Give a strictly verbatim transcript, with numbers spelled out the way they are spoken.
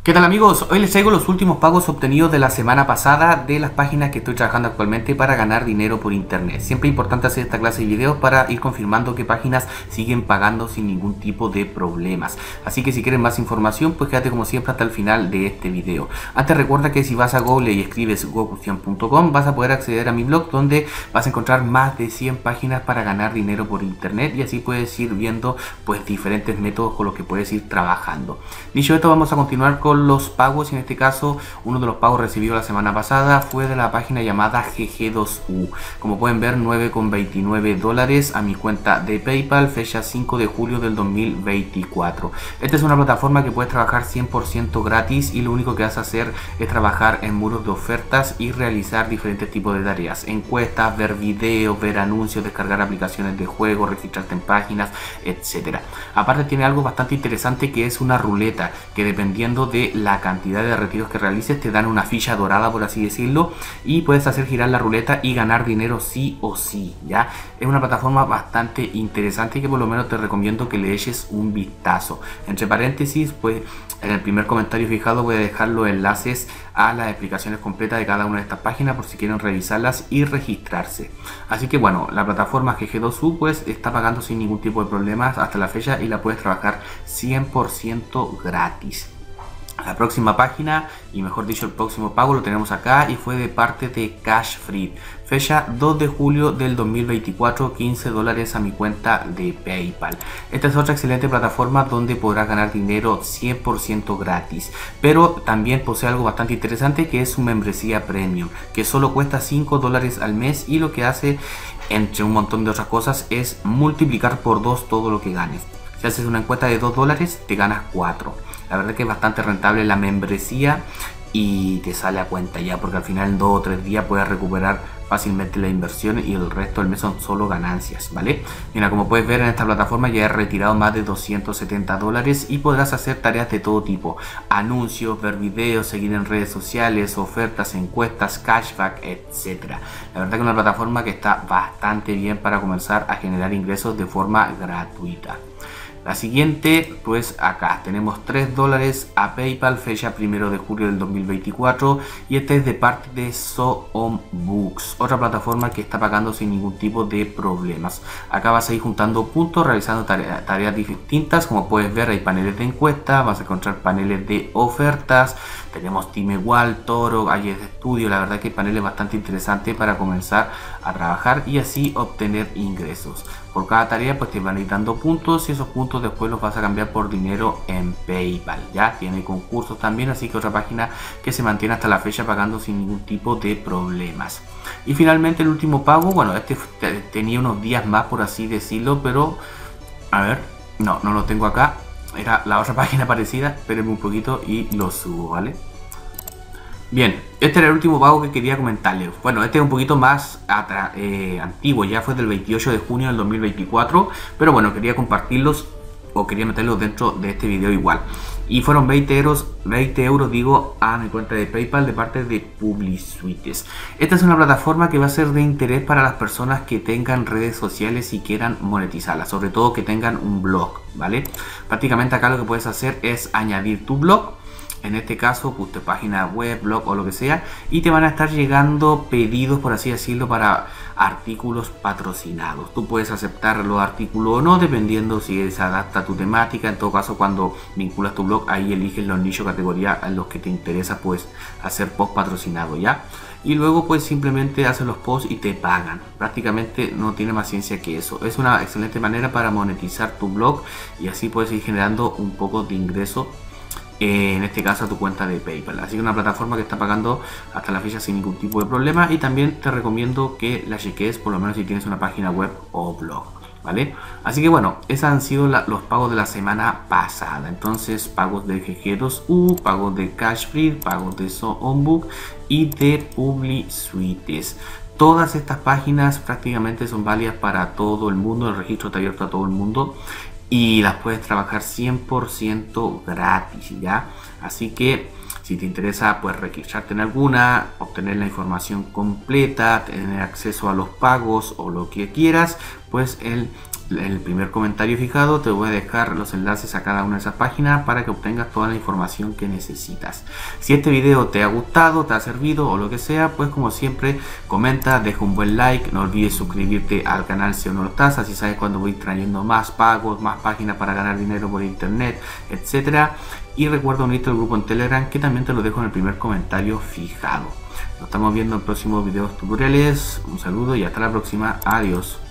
¿Qué tal amigos? Hoy les traigo los últimos pagos obtenidos de la semana pasada de las páginas que estoy trabajando actualmente para ganar dinero por internet. Siempre es importante hacer esta clase de videos para ir confirmando qué páginas siguen pagando sin ningún tipo de problemas. Así que si quieren más información, pues quédate como siempre hasta el final de este video. Antes recuerda que si vas a Google y escribes gocustian punto com vas a poder acceder a mi blog, donde vas a encontrar más de cien páginas para ganar dinero por internet, y así puedes ir viendo pues diferentes métodos con los que puedes ir trabajando. Dicho esto, vamos a continuar con los pagos. En este caso, uno de los pagos recibidos la semana pasada fue de la página llamada G G dos U. Como pueden ver, nueve con veintinueve dólares a mi cuenta de PayPal, fecha cinco de julio del dos mil veinticuatro. Esta es una plataforma que puedes trabajar cien por ciento gratis, y lo único que vas a hacer es trabajar en muros de ofertas y realizar diferentes tipos de tareas: encuestas, ver videos, ver anuncios, descargar aplicaciones de juego, registrarte en páginas, etcétera. Aparte, tiene algo bastante interesante, que es una ruleta, que dependiendo de la cantidad de retiros que realices te dan una ficha dorada, por así decirlo, y puedes hacer girar la ruleta y ganar dinero sí o sí. Ya es una plataforma bastante interesante, que por lo menos te recomiendo que le eches un vistazo. Entre paréntesis, pues en el primer comentario fijado voy a dejar los enlaces a las explicaciones completas de cada una de estas páginas, por si quieren revisarlas y registrarse. Así que bueno, la plataforma G G dos U pues está pagando sin ningún tipo de problemas hasta la fecha, y la puedes trabajar cien por ciento gratis. La próxima página, y mejor dicho el próximo pago, lo tenemos acá, y fue de parte de Cashfree, fecha dos de julio del dos mil veinticuatro, quince dólares a mi cuenta de PayPal. Esta es otra excelente plataforma donde podrás ganar dinero cien por ciento gratis, pero también posee algo bastante interesante, que es su membresía premium, que solo cuesta cinco dólares al mes, y lo que hace, entre un montón de otras cosas, es multiplicar por dos todo lo que ganes. Si haces una encuesta de dos dólares, te ganas cuatro. La verdad que es bastante rentable la membresía y te sale a cuenta ya, porque al final en dos o tres días puedes recuperar fácilmente la inversión, y el resto del mes son solo ganancias, ¿vale? Mira, como puedes ver, en esta plataforma ya he retirado más de doscientos setenta dólares, y podrás hacer tareas de todo tipo: anuncios, ver videos, seguir en redes sociales, ofertas, encuestas, cashback, etcétera. La verdad que es una plataforma que está bastante bien para comenzar a generar ingresos de forma gratuita. La siguiente, pues acá tenemos tres dólares a PayPal, fecha primero de julio del dos mil veinticuatro, y este es de parte de SoonBooks, otra plataforma que está pagando sin ningún tipo de problemas. Acá vas a ir juntando puntos, realizando tareas, tareas distintas. Como puedes ver, hay paneles de encuesta, vas a encontrar paneles de ofertas, tenemos Team Igual, Toro, hay de estudio. La verdad que hay paneles bastante interesantes para comenzar a trabajar y así obtener ingresos. Por cada tarea pues te van a ir dando puntos, y esos puntos después los vas a cambiar por dinero en PayPal. Ya tiene concursos también, así que otra página que se mantiene hasta la fecha pagando sin ningún tipo de problemas. Y finalmente el último pago, bueno, este tenía unos días más, por así decirlo, pero a ver, no, no lo tengo acá. Era la otra página parecida, espérenme un poquito y lo subo, ¿vale? Bien, este era el último pago que quería comentarles. Bueno, este es un poquito más eh, antiguo, ya fue del veintiocho de junio del dos mil veinticuatro, pero bueno, quería compartirlos, o quería meterlos dentro de este video igual. Y fueron veinte euros, veinte euros digo, a mi cuenta de PayPal de parte de PubliSuites. Esta es una plataforma que va a ser de interés para las personas que tengan redes sociales y quieran monetizarlas, sobre todo que tengan un blog, ¿vale? Prácticamente acá lo que puedes hacer es añadir tu blog. En este caso, pues tu página web, blog o lo que sea, y te van a estar llegando pedidos, por así decirlo, para artículos patrocinados. Tú puedes aceptar los artículos o no, dependiendo si se adapta a tu temática. En todo caso, cuando vinculas tu blog, ahí eliges los nichos, categorías a los que te interesa pues hacer post patrocinado, ¿ya? Y luego pues simplemente haces los posts y te pagan. Prácticamente no tiene más ciencia que eso. Es una excelente manera para monetizar tu blog, y así puedes ir generando un poco de ingreso, en este caso a tu cuenta de PayPal. Así que una plataforma que está pagando hasta la fecha sin ningún tipo de problema, y también te recomiendo que la cheques, por lo menos si tienes una página web o blog, ¿vale? Así que bueno, esos han sido la, los pagos de la semana pasada. Entonces, pagos de G G dos U, pagos de Cashfree, pagos de SoonBooks y de PubliSuites. Todas estas páginas prácticamente son válidas para todo el mundo. El registro está abierto a todo el mundo, y las puedes trabajar cien por ciento gratis, ¿ya? Así que si te interesa, pues registrarte en alguna, obtener la información completa, tener acceso a los pagos o lo que quieras, pues el el primer comentario fijado te voy a dejar los enlaces a cada una de esas páginas para que obtengas toda la información que necesitas. Si este video te ha gustado, te ha servido o lo que sea, pues como siempre comenta, deja un buen like, no olvides suscribirte al canal si aún no lo estás, así sabes cuando voy trayendo más pagos, más páginas para ganar dinero por internet, etcétera. Y recuerda unirte al grupo en Telegram, que también te lo dejo en el primer comentario fijado. Nos estamos viendo en próximos videos tutoriales. Un saludo y hasta la próxima. Adiós.